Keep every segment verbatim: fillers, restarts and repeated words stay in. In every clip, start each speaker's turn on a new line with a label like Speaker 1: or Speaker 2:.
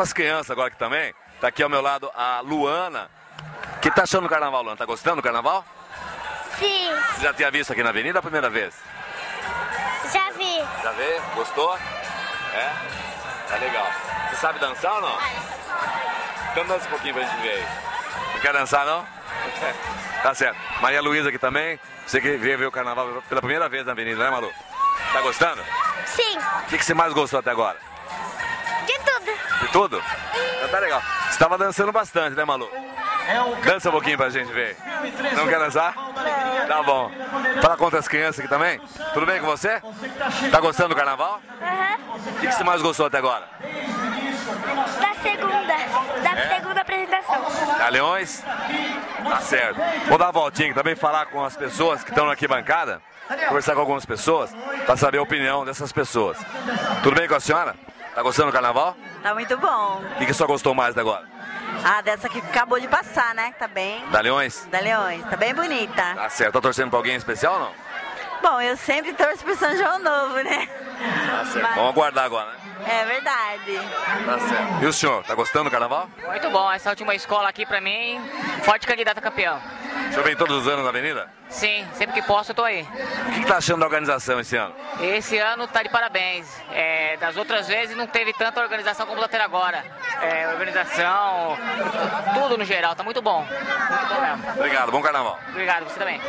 Speaker 1: com as crianças agora aqui também. Tá aqui ao meu lado a Luana. O que tá achando do carnaval, Luana? Tá gostando do carnaval?
Speaker 2: Sim.
Speaker 1: Você já tinha visto aqui na avenida a primeira vez?
Speaker 2: Já vi.
Speaker 1: Já vê? Gostou? É? Tá legal. Você sabe dançar ou não? Então dança um pouquinho pra gente ver aí. Não quer dançar, não? Tá certo. Maria Luísa aqui também. Você que veio ver o carnaval pela primeira vez na avenida, né, Malu? Tá gostando?
Speaker 2: Sim.
Speaker 1: O que, que você mais gostou até agora?
Speaker 2: De tudo.
Speaker 1: De tudo? Então tá legal. Você tava dançando bastante, né, Malu? Dança um pouquinho pra gente ver. Não quer dançar?
Speaker 2: Não.
Speaker 1: Tá bom. Fala contra as crianças aqui também. Tudo bem com você? Tá gostando do carnaval?
Speaker 2: Aham.
Speaker 1: O que, que você mais gostou até agora?
Speaker 2: Da segunda. Da
Speaker 1: É?
Speaker 2: segunda apresentação.
Speaker 1: Da Leões? Tá certo. Vou dar uma voltinha aqui também, falar com as pessoas que estão aqui bancada. Conversar com algumas pessoas para saber a opinião dessas pessoas. Tudo bem com a senhora? Tá gostando do carnaval?
Speaker 3: Tá muito bom.
Speaker 1: O que, que só gostou mais da agora?
Speaker 3: Ah, dessa que acabou de passar, né? Tá bem.
Speaker 1: Da Leões?
Speaker 3: Da Leões. Tá bem bonita.
Speaker 1: Tá certo. Tá torcendo pra alguém especial ou não?
Speaker 3: Bom, eu sempre torço pro São João Novo, né?
Speaker 1: Tá certo.
Speaker 3: Mas-
Speaker 1: Vamos aguardar agora, né?
Speaker 3: É verdade.
Speaker 1: Tá certo. E o senhor, tá gostando do carnaval?
Speaker 4: Muito bom, essa última escola aqui pra mim, forte candidato a campeão.
Speaker 1: O senhor vem todos os anos na avenida?
Speaker 4: Sim, sempre que posso eu tô aí.
Speaker 1: O que, que tá achando da organização esse ano?
Speaker 4: Esse ano tá de parabéns. É, das outras vezes não teve tanta organização como tá tendo agora. É, organização, tudo no geral, tá muito bom. Muito bom mesmo.
Speaker 1: Obrigado, bom carnaval.
Speaker 4: Obrigado, você também.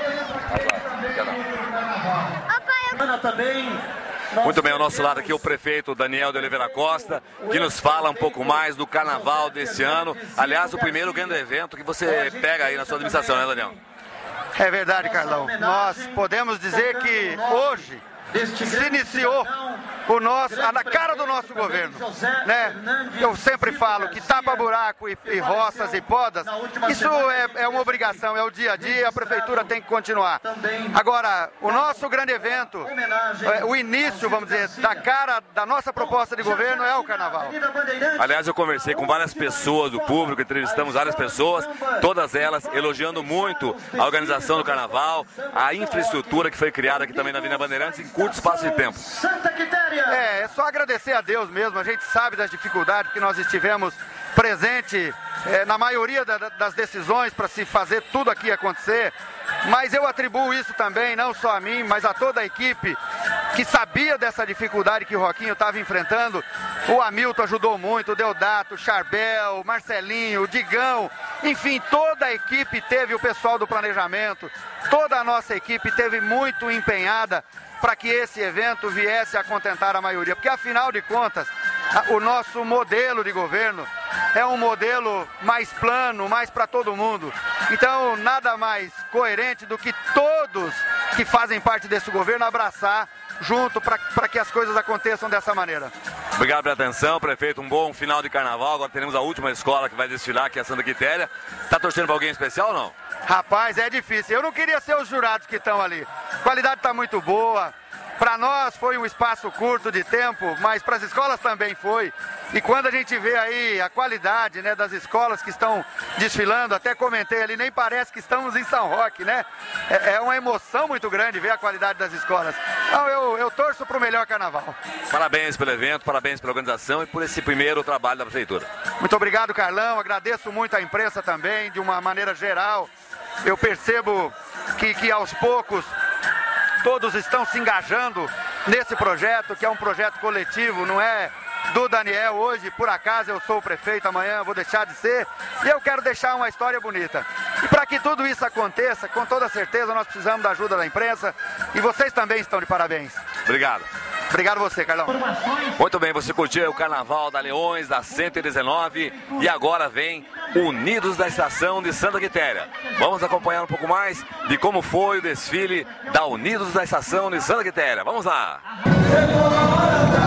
Speaker 5: Ana também.
Speaker 1: Muito bem, ao nosso lado aqui o prefeito Daniel de Oliveira Costa, que nos fala um pouco mais do carnaval desse ano. Aliás, o primeiro grande evento que você pega aí na sua administração, né, Daniel?
Speaker 6: É verdade, Carlão. Nós podemos dizer que hoje se iniciou o nosso, a na cara do nosso governo, né? Eu sempre falo que tapa-buraco e, e roças e podas, isso é, é uma obrigação, é o dia a dia, a prefeitura tem que continuar. Agora, o nosso grande evento, é, o início, vamos dizer, da cara da nossa proposta de governo é o carnaval.
Speaker 1: Aliás, eu conversei com várias pessoas do público, entrevistamos várias pessoas, todas elas elogiando muito a organização do carnaval, a infraestrutura que foi criada aqui também na Avenida Bandeirantes em curto espaço de tempo.
Speaker 6: É, é só agradecer a Deus mesmo, a gente sabe das dificuldades que nós estivemos presente é, na maioria da, das decisões para se fazer tudo aqui acontecer, mas eu atribuo isso também, não só a mim, mas a toda a equipe que sabia dessa dificuldade que o Roquinho estava enfrentando. O Hamilton ajudou muito, o Deodato, o Charbel, o Marcelinho, o Digão, enfim, toda a equipe teve, o pessoal do planejamento, toda a nossa equipe teve muito empenhada para que esse evento viesse a contentar a maioria, porque afinal de contas, o nosso modelo de governo é um modelo mais plano, mais para todo mundo. Então, nada mais coerente do que todos que fazem parte desse governo abraçar junto para que as coisas aconteçam dessa maneira.
Speaker 1: Obrigado pela atenção, prefeito. Um bom final de carnaval. Agora teremos a última escola que vai desfilar, que é a Santa Quitéria. Tá torcendo para alguém especial ou não?
Speaker 6: Rapaz, é difícil. Eu não queria ser os jurados que estão ali. A qualidade está muito boa. Para nós foi um espaço curto de tempo, mas para as escolas também foi. E quando a gente vê aí a qualidade, né, das escolas que estão desfilando, até comentei ali, nem parece que estamos em São Roque, né? É, é uma emoção muito grande ver a qualidade das escolas. Então eu, eu torço para o melhor carnaval.
Speaker 1: Parabéns pelo evento, parabéns pela organização e por esse primeiro trabalho da prefeitura.
Speaker 6: Muito obrigado, Carlão. Agradeço muito a imprensa também, de uma maneira geral. Eu percebo que, que aos poucos todos estão se engajando nesse projeto, que é um projeto coletivo, não é do Daniel. Hoje, por acaso, eu sou o prefeito, amanhã eu vou deixar de ser, e eu quero deixar uma história bonita. E para que tudo isso aconteça, com toda certeza, nós precisamos da ajuda da imprensa, e vocês também estão de parabéns.
Speaker 1: Obrigado.
Speaker 6: Obrigado você, Carlão.
Speaker 1: Muito bem, você curtiu o Carnaval da Leões, da cento e dezenove, e agora vem Unidos da Estação de Santa Quitéria. Vamos acompanhar um pouco mais de como foi o desfile da Unidos da Estação de Santa Quitéria. Vamos lá!